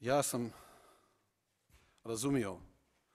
Ja sam razumio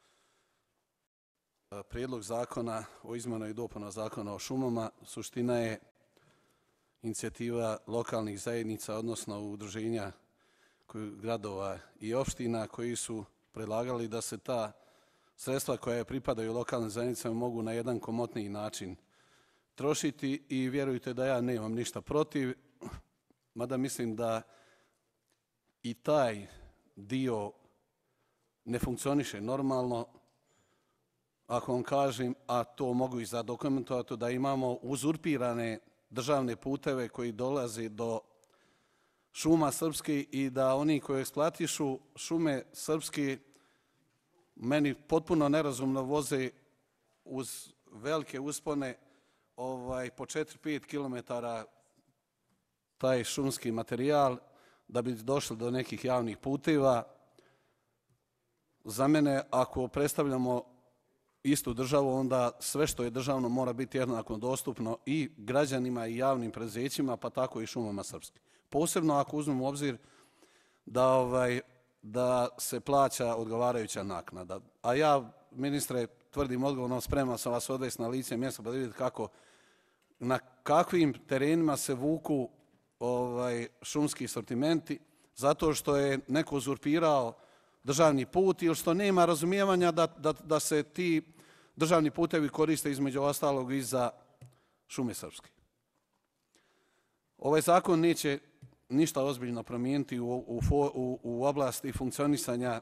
prijedlog zakona o izmjenama i dopunama Zakona o šumama. Suština je inicijativa lokalnih zajednica, odnosno udruženja gradova i opština koji su predlagali da se ta sredstva koja pripadaju lokalnim zajednicama mogu na jedan komotniji način trošiti i vjerujte da ja nemam ništa protiv, mada mislim da i taj dio ne funkcioniše normalno. Ako vam kažem, a to mogu i zadokumentovati, da imamo uzurpirane državne puteve koji dolaze do šuma srpske i da oni koji eksploatišu šume srpske meni potpuno nerazumno voze uz velike uspone po 4-5 kilometara taj šumski materijal da bi došli do nekih javnih puteva. Za mene, ako predstavljamo istu državu, onda sve što je državno mora biti jednako dostupno i građanima i javnim preduzećima, pa tako i šumama srpske. Posebno ako uzmemo u obzir da se plaća odgovarajuća naknada. A ja, ministre, tvrdim odgovorno, spreman sam vas odvesti na lice mjesta pa da vidite na kakvim terenima se vuku šumski sortimenti, zato što je neko uzurpirao državni put ili što nema razumijevanja da se ti državni putevi koriste između ostalog i za šume srpske. Ovaj zakon neće ništa ozbiljno promijeniti u oblasti funkcionisanja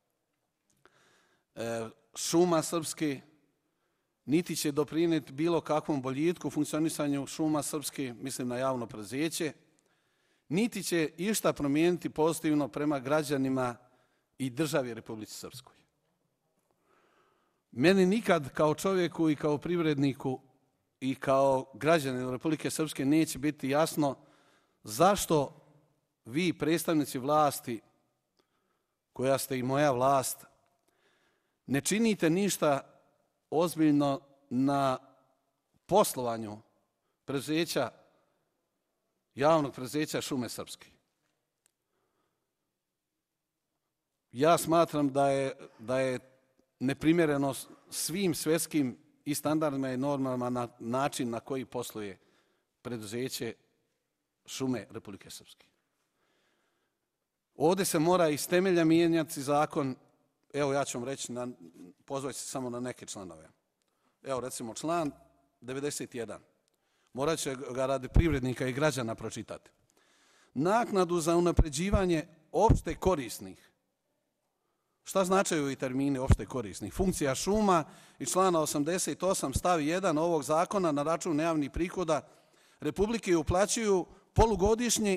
šuma srpske, niti će doprinijeti bilo kakvom boljitku funkcionisanju šuma srpske, mislim na javno preduzeće, niti će išta promijeniti pozitivno prema građanima i državi Republici Srpskoj. Meni nikad kao čovjeku i kao privredniku i kao građaninu Republike Srpske neće biti jasno zašto vi, predstavnici vlasti, koja ste i moja vlast, ne činite ništa ozbiljno na poslovanju preduzeća, javnog preduzeća Šume srpske. Ja smatram da je neprimjereno svim svjetskim i standardima i normama na način na koji posluje preduzeće Šume Republike Srpske. Ovdje se mora iz temelja mijenjati zakon. Evo, ja ću vam reći, pozvati se samo na neke članove. Evo, recimo, član 91. Morat će ga radi privrednika i građana pročitati. Naknadu za unapređivanje opšte korisnih. Šta značaju i termini opšte korisnih? Funkcija šuma i člana 88 stav 1 ovog zakona na račun javnih prihoda Republike uplaćuju polugodišnje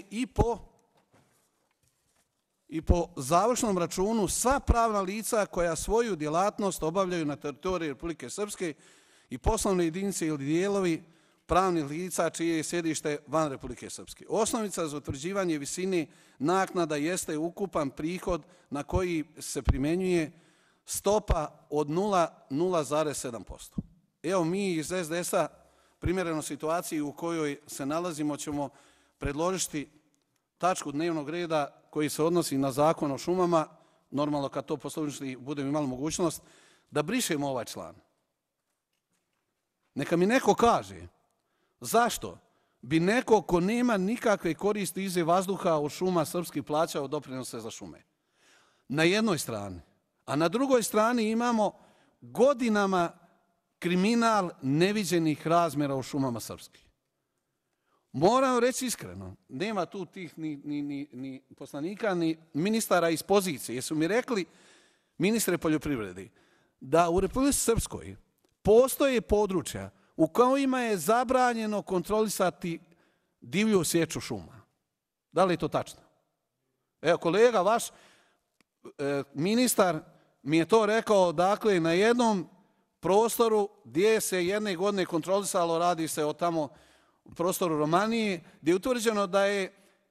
i po završnom računu sva pravna lica koja svoju djelatnost obavljaju na teritoriji Republike Srpske i poslovne jedinice ili dijelovi pravnih lica čije je sjedište van Republike Srpske. Osnovica za utvrđivanje visine naknada jeste ukupan prihod na koji se primjenjuje stopa od 0,7%. Evo, mi iz SDS-a, primjereno situaciji u kojoj se nalazimo, ćemo predložiti tačku dnevnog reda koji se odnosi na Zakon o šumama, normalno kad to poslovnički budemo imali mogućnost, da brišemo ovaj član. Neka mi neko kaže zašto bi neko ko nema nikakve koristi iz vazduha od šuma srpskih plaćao doprinose za šume. Na jednoj strani. A na drugoj strani imamo godinama kriminal neviđenih razmjera u šumama srpskih. Moram reći iskreno, nema tu tih ni poslanika, ni ministara iz pozicije. Jesu mi rekli, ministre poljoprivrede, da u Republici Srpskoj postoje područja u kojima je zabranjeno kontrolisati divlju sječu šuma. Da li je to tačno? Evo, kolega vaš, ministar, mi je to rekao, dakle, na jednom prostoru gdje se jedne godine kontrolisalo, radi se o tamo prostoru Romanije, gdje je utvrđeno da je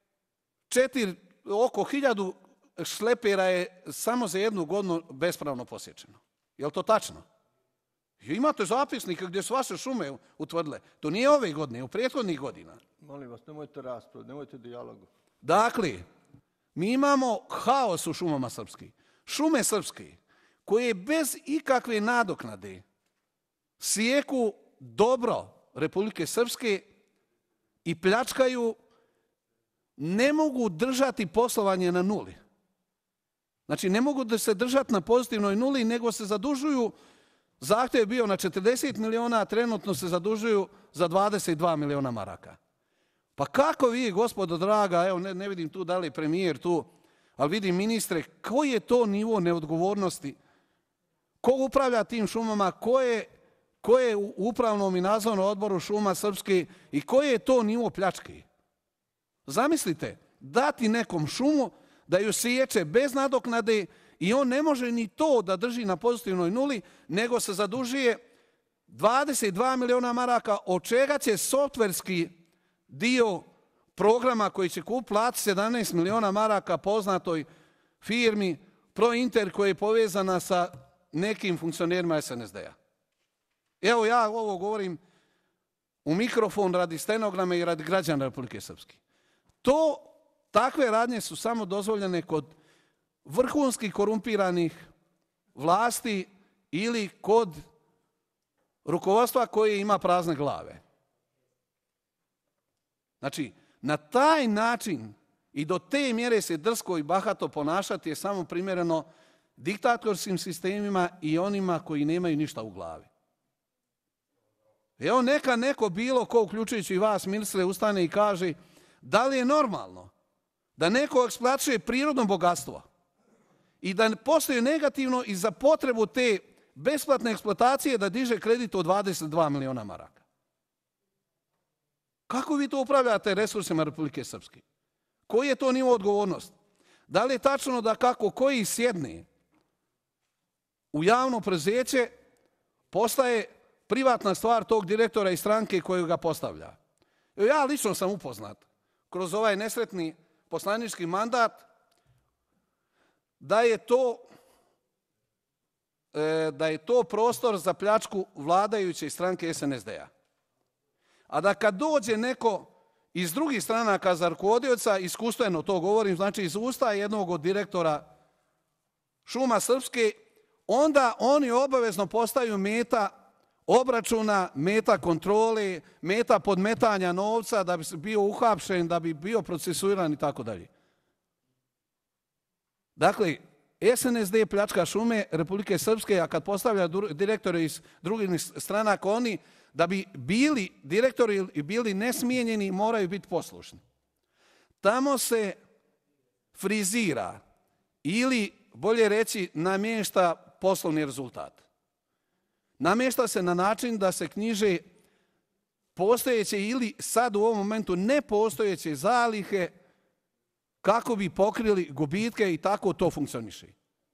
oko 1000 šlepera je samo za jednu godinu bespravno posječeno. Je li to tačno? Imate zapisnike gdje su vaše šume utvrdile. To nije ove godine, u prethodnih godina. Molim vas, nemojte raspravu, nemojte dijalogu. Dakle, Mi imamo haos u šumama srpskih. Šume srpske koje bez ikakve nadoknade sijeku dobro Republike Srpske i pljačkaju, ne mogu držati poslovanje na nuli. Znači, ne mogu da se držati na pozitivnoj nuli, nego se zadužuju. Zahtjev je bio na 40 miliona, a trenutno se zadužuju za 22 miliona maraka. Pa kako vi, gospodo draga, evo ne vidim tu da li je premijer tu, ali vidim ministre, koji je to nivo neodgovornosti? Ko upravlja tim šumama? Ko je u upravnom i nadzornom odboru šuma srpske i koji je to nivo pljačke? Zamislite, dati nekom šumu da ju siječe bez nadoknade i on ne može ni to da drži na pozitivnoj nuli, nego se zadužuje 22 miliona maraka, od čega će softverski dio programa koji će platiti 17 miliona maraka poznatoj firmi ProInter koja je povezana sa nekim funkcionerima SNSD-a. Evo ja ovo govorim u mikrofon radi stenograma i radi građana Republike Srpske. Takve radnje su samo dozvoljene kod vrhunskih korumpiranih vlasti ili kod rukovodstva koje ima prazne glave. Znači, na taj način i do te mjere se drsko i bahato ponašati je samo primjereno diktatorskim sistemima i onima koji nemaju ništa u glavi. Evo neka neko bilo ko, uključujući i vas, ministre, ustane i kaže da li je normalno da neko eksploatira prirodno bogatstvo i da postoji negativno i za potrebu te besplatne eksploatacije da diže kredit od 22 miliona maraka. Kako vi to upravljate resursima Republike Srpske? Koji je to nivo odgovornosti? Da li je tačno da kako koji sjedne u javno preduzeće postaje privatna stvar tog direktora i stranke koju ga postavlja? Ja lično sam upoznat kroz ovaj nesretni poslanički mandat da je to prostor za pljačku vladajuće stranke SNSD-a. A da kad dođe neko iz drugih stranaka za rukovodioca, iskustveno to govorim, znači iz usta jednog od direktora šuma srpske, onda oni obavezno postaju meta obračuna, meta kontrole, meta podmetanja novca da bi bio uhapšen, da bi bio procesuiran i tako dalje. Dakle, SNSD pljačka šume Republike Srpske, a kad postavlja direktore iz drugih stranaka, oni da bi bili direktori i bili nesmijenjeni moraju biti poslušni. Tamo se frizira ili, bolje reći, namješta poslovni rezultat. Namješta se na način da se knjiže postojeće ili sad u ovom momentu nepostojeće zalihe kako bi pokrili gubitke i tako to funkcioniše.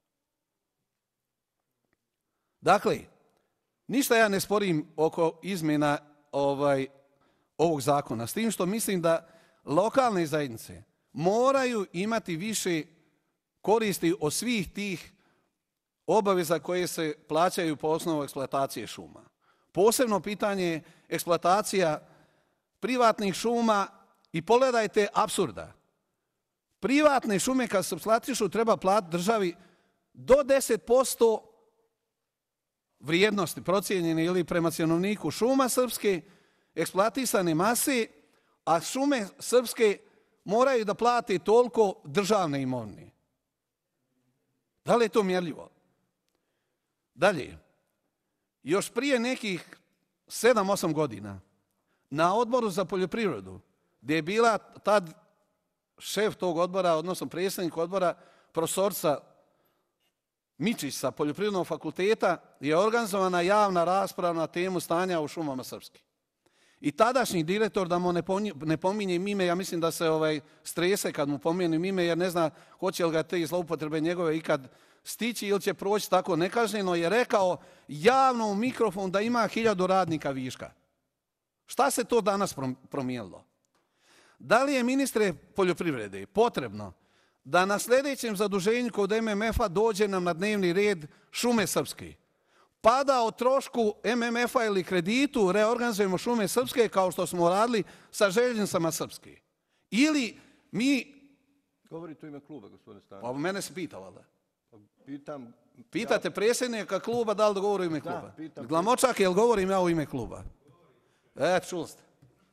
Dakle, ništa ja ne sporim oko izmjena ovog zakona, s tim što mislim da lokalne zajednice moraju imati više koristi od svih tih obaveza koje se plaćaju po osnovu eksploatacije šuma. Posebno pitanje je eksploatacija privatnih šuma i pogledajte apsurda. Privatne šume kad se eksploatišu treba platiti državi do 10% vrijednosti procijenjene ili prema cjenovniku šuma srpske, eksploatisane mase, a šume srpske moraju da plate toliko državne imovine. Da li je to mjerljivo? Dalje, još prije nekih 7-8 godina na odboru za poljoprivredu, gdje je bila tad šef tog odbora, odnosno predsjednik odbora, profesorca Mičić sa Poljoprivrednog fakulteta, je organizovana javna rasprava na temu stanja u šumama srpske. I tadašnji direktor, da mu ne pominjem ime, ja mislim da se strese kad mu pominjem ime, jer ne zna hoće li ga te zloupotrebe njegove ikad stići ili će proći tako nekažnjeno, je rekao javno u mikrofon da ima 1000 radnika viška. Šta se to danas promijenilo? Da li je, ministre poljoprivrede, potrebno da na sljedećem zaduženju kod MMF-a dođe nam na dnevni red šume srpske, pa da o trošku MMF-a ili kreditu reorganizujemo šume srpske kao što smo radili sa željeznicama srpske? Ili mi Govorite u ime kluba, gospodine Stanović. Pa mene se pita, valjda. Pitate predsjednika kluba da li govori u ime kluba. Da, pitam. Glamočak, jel govorim ja u ime kluba? Čuli ste.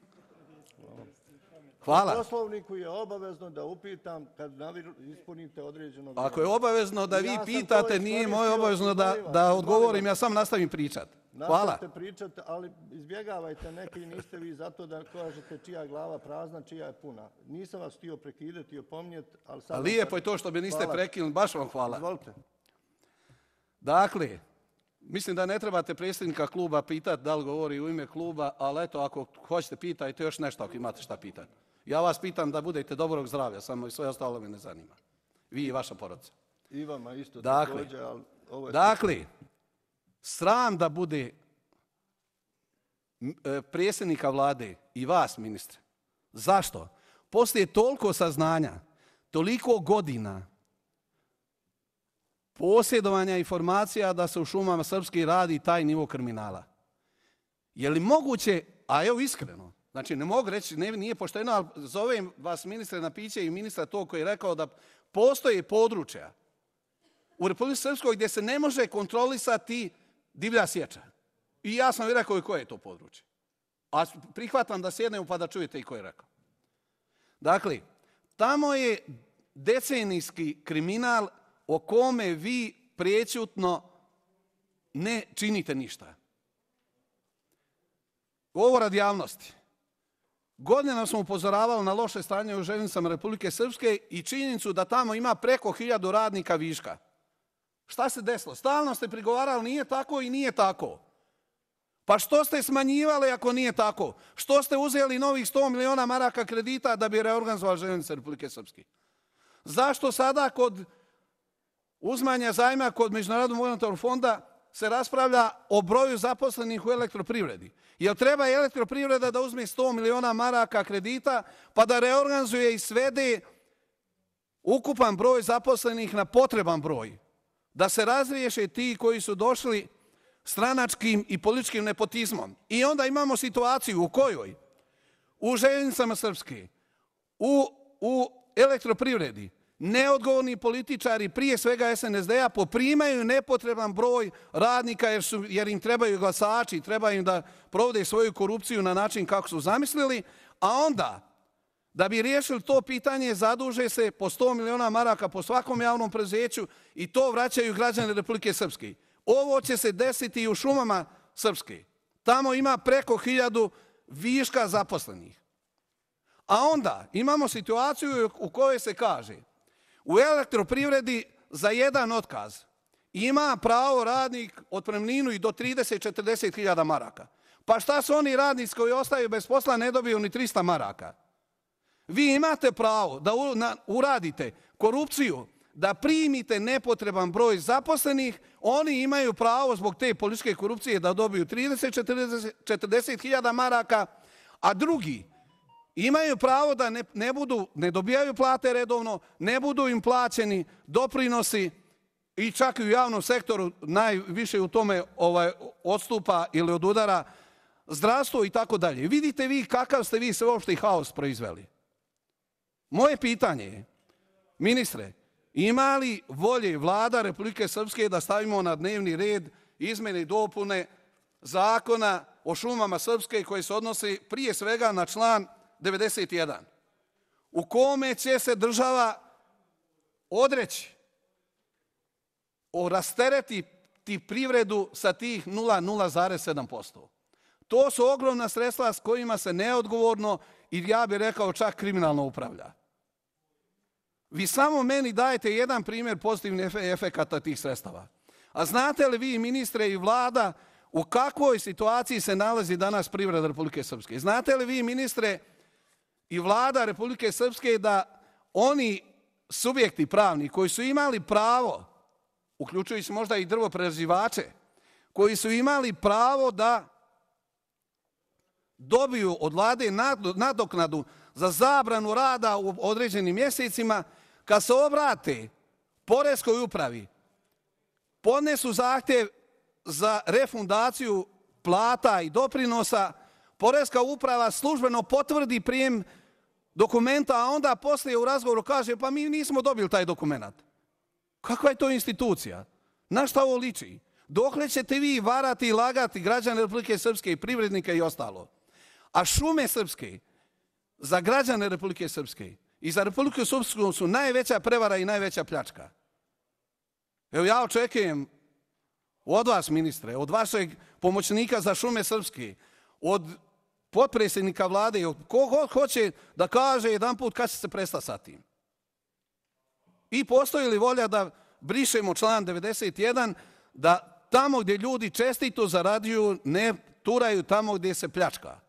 Hvala. U poslovniku je obavezno da upitam kad ispunite određeno vrijeme. Ako je obavezno da vi pitate, nije moje obavezno da odgovorim, ja sam nastavim pričati. Hvala. Nastavite pričati, ali izbjegavajte neki, niste vi zato da kažete čija je glava prazna, čija je puna. Nisam vas htio prekidati i opominjeti, ali sad... Lijepo je to što bi niste prekinuli, baš vam hvala. Izvolite. Dakle, mislim da ne trebate predsjednika kluba pitati da li govori u ime kluba, ali eto, ako hoćete pitajte još nešto ako imate šta pitati. Ja vas pitam da budete dobrog zdravlja, samo i sve ostalo me ne zanima. Vi i vaša porodica. I vama isto također, ali ovo je... Dakle, sram da bude predsjednika vlade i vas, ministre. Zašto? Poslije toliko saznanja, toliko godina posjedovanja informacija da se u šumama srpskih radi taj nivo kriminala. Je li moguće, a evo iskreno, znači ne mogu reći, nije pošteno, ali zovem vas ministre na piće i ministra to koji je rekao da postoje područja u Republici Srpskoj gdje se ne može kontrolisati divlja sječa. I ja sam rekao i koje je to područje. A prihvatam da sjednemo pa da čujete i ko je rekao. Dakle, tamo je decenijski kriminal o kome vi prečutno ne činite ništa. Ovo radi javnosti. Godinama smo upozoravali na loše stanje u željeznicama Republike Srpske i činjenicu da tamo ima preko 1000 radnika viška. Šta se desilo? Stalno ste prigovarali nije tako i nije tako. Pa što ste smanjivali ako nije tako? Što ste uzeli novih 100 miliona maraka kredita da bi reorganizovali željeznice Republike Srpske? Zašto sada kod uzmanja zajma kod Međunarodnog monetarnog fonda se raspravlja o broju zaposlenih u elektroprivredi? Jel treba elektroprivreda da uzme 100 miliona maraka kredita pa da reorganizuje i svede ukupan broj zaposlenih na potreban broj? Da se razriješe ti koji su došli stranačkim i političkim nepotizmom. I onda imamo situaciju u kojoj u željeznicama Srpske, u elektroprivredi, neodgovorni političari, prije svega SNSD-a, poprimaju nepotreban broj radnika jer im trebaju glasači, treba im da provode svoju korupciju na način kako su zamislili, a onda, da bi riješili to pitanje, zaduže se po 100 miliona maraka po svakom javnom preduzeću i to vraćaju građani Republike Srpske. Ovo će se desiti i u šumama Srpske. Tamo ima preko 1000 viška zaposlenih. A onda imamo situaciju u kojoj se kaže u elektroprivredi za jedan otkaz ima pravo radnik otpremninu i do 30-40 hiljada maraka. Pa šta su oni radnici koji ostaju bez posla ne dobiju ni 300 maraka? Vi imate pravo da uradite korupciju, da primite nepotreban broj zaposlenih, oni imaju pravo zbog te političke korupcije da dobiju 30-40 hiljada maraka, a drugi imaju pravo da ne dobijaju plate redovno, ne budu im plaćeni doprinosi i čak i u javnom sektoru najviše u tome odstupa ili odudara zdravstvo i tako dalje. Vidite vi kakav ste vi sveopšti haos proizveli. Moje pitanje je, ministre, ima li volje vlada Republike Srpske da stavimo na dnevni red izmene i dopune zakona o šumama Srpske koji se odnosi prije svega na član 91, u kome će se država odreći, rasteretiti privredu sa tih 0,7%. To su ogromna sredstva s kojima se neodgovorno i ja bih rekao čak kriminalno upravlja. Vi samo meni dajete jedan primjer pozitivnih efekata tih sredstava. A znate li vi, ministre i vlada, u kakvoj situaciji se nalazi danas privreda Republike Srpske? Znate li vi, ministre i vlada Republike Srpske, da oni subjekti pravni koji su imali pravo, uključujući možda i drvoprerađivače, koji su imali pravo da dobiju od vlade nadoknadu za zabranu rada u određenim mjesecima, kad se obrate poreskoj upravi, podnesu zahtjev za refundaciju plata i doprinosa, poreska uprava službeno potvrdi prijem dokumenta, a onda poslije u razgovoru kaže pa mi nismo dobili taj dokument. Kakva je to institucija? Na šta ovo liči? Dokle ćete vi varati i lagati građane Republike Srpske i privrednike i ostalo? A šume srpske za građane Republike Srpske i za Republiku Srpsku su najveća prevara i najveća pljačka. Evo ja očekujem od vas, ministre, od vašeg pomoćnika za šume srpske, od potpredsjednika vlade, ko god hoće da kaže jedan put kad će se prestati sa tim. I postoji li volja da brišemo član 91, da tamo gdje ljudi čestito zarađuju ne turaju tamo gdje se pljačka.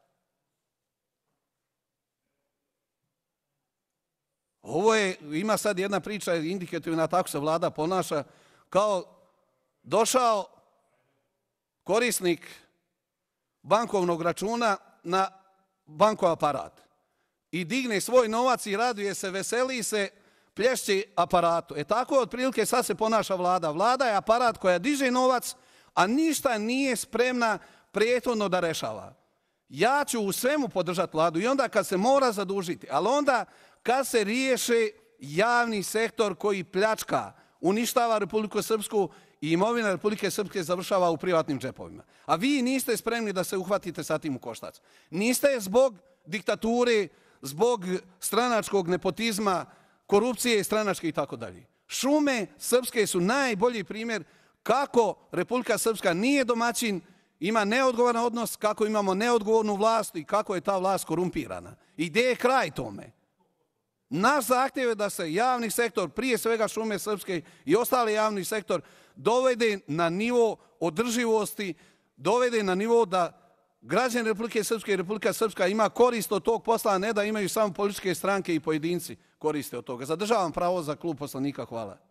Ovo je, ima sad jedna priča indikativna, tako se vlada ponaša, kao došao korisnik bankovnog računa na bankov aparat i digne svoj novac i raduje se, veseli se, plješće aparatu. Tako otprilike sad se ponaša vlada. Vlada je aparat koja diže novac, a ništa nije spremna prethodno da rešava. Ja ću u svemu podržati vladu i onda kad se mora zadužiti, ali onda kad se riješe javni sektor koji pljačka, uništava Republiku Srpsku i imovina Republike Srpske završava u privatnim džepovima. A vi niste spremni da se uhvatite sa tim u koštac. Niste zbog diktature, zbog stranačkog nepotizma, korupcije stranačke i tako dalje. Šume srpske su najbolji primjer kako Republika Srpska nije domaćin, ima neodgovoran odnos, kako imamo neodgovornu vlast i kako je ta vlast korumpirana. I gdje je kraj tome? Naš zahtjev je da se javni sektor, prije svega šume srpske i ostali javni sektor, dovede na nivo održivosti, dovede na nivo da građani Republike Srpske i Republika Srpska ima korist od tog posla, a ne da imaju samo političke stranke i pojedinci koriste od toga. Zadržavam pravo za klub poslanika. Hvala.